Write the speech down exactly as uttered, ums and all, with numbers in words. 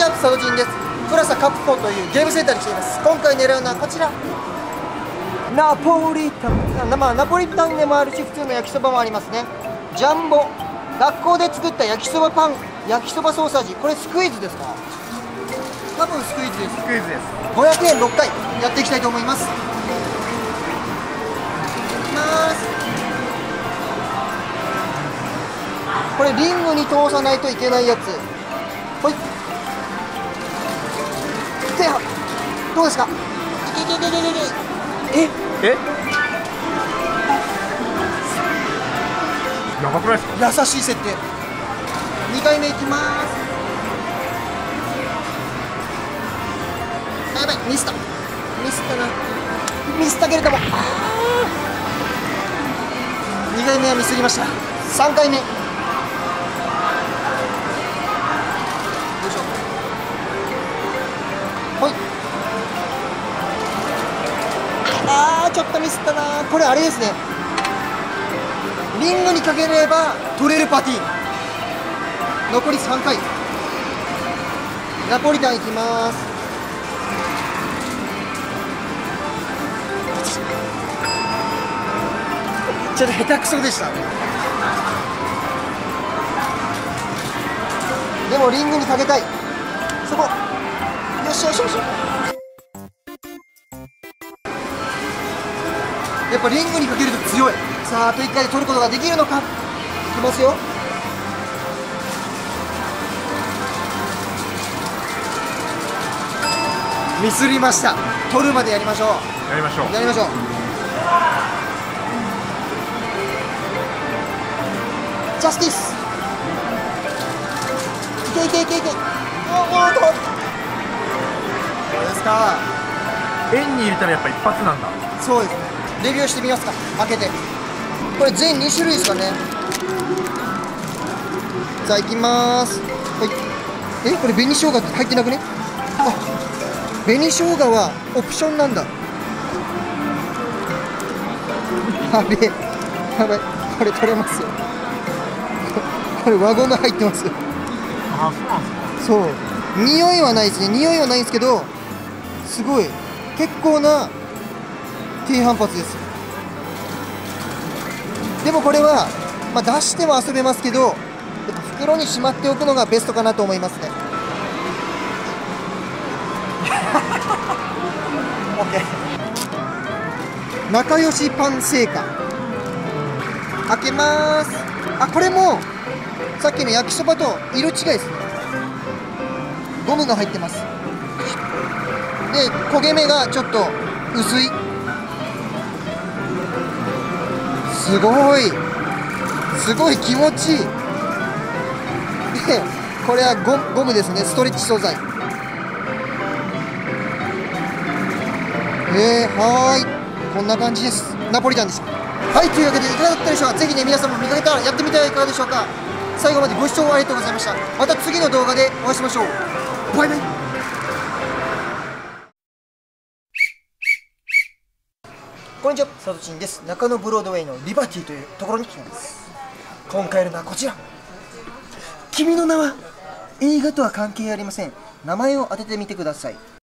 はサドジンです。プラサカプコンというゲームセンターに来ています。今回狙うのはこちら、ナポリタン、まあ、ナポリタンでもあるし普通の焼きそばもありますね。ジャンボ、学校で作った焼きそばパン、焼きそばソーサージ、これスクイーズですか？多分スクイーズです。スクイーズです。ごひゃくえんろっかいやっていきたいと思います。いきます。これリングに通さないといけないやつ。ほい。手はどうですか？いけいけいけいけいけ。ええやばくないですか？ 優しい設定。にかいめいきます。あ、やばい、ミスったミスったなミスったけれども、にかいめはミスりました。さんかいめ、よいしょ。ほい。あー、ちょっとミスったな。これあれですね、リングにかければ取れるパティーン。残りさんかい。ナポリタンいきます。ちょっと下手くそでした。でもリングにかけたい。そこ、よしよしよし。やっぱリングにかけると強い。さあ、あといっかいで取ることができるのか。いきますよ。ミスりました。取るまでやりましょう。 やりましょうやりましょう。ジャスティス。いけいけいけいけ。おお、どうですか？ 円に入れたらやっぱ一発なんだ。 そうですね。レビューしてみますか、開けて。これ全にしゅるいですかね。さあ、いきまーす。はい。え、これ紅生姜って入ってなくね？あ、紅生姜はオプションなんだ。やべえ、やばい、これ取れますよ。これ輪ゴム入ってますよ。 あ、そうなんですか。 そう、匂いはないですね。匂いはないんですけど、すごい結構な低反発です。でもこれは、まあ、出しても遊べますけど、やっぱ袋にしまっておくのがベストかなと思いますね。オッケー。仲良しパン製菓開けます。あ、これもさっきの焼きそばと色違いですね。ゴムが入ってます。で、焦げ目がちょっと薄い。すごいすごい気持ちいい。で、これは ゴ, ゴムですね。ストレッチ素材。えー、はーい、こんな感じです。ナポリタンでした。はい、というわけでいかがだったでしょうか。ぜひね、皆さんも見かけたらやってみてはいかがでしょうか。最後までご視聴ありがとうございました。また次の動画でお会いしましょう。バイバイ。こんにちは、サトチンです。中野ブロードウェイのリバティというところに来ています。今回やるのはこちら。君の名は映画とは関係ありません。名前を当ててみてください。